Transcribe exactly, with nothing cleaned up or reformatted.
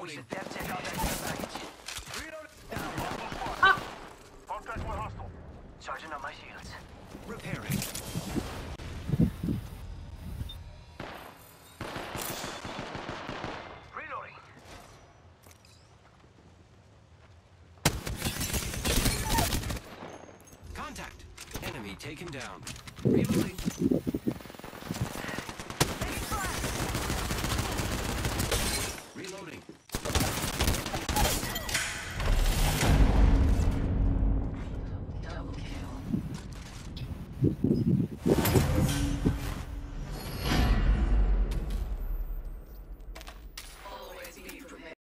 Reloading. Dare check out that care package. Reloading. Ah! Contact with hostile. Charging on my shields. Repairing. Reloading. Contact. Enemy taken down. Reloading.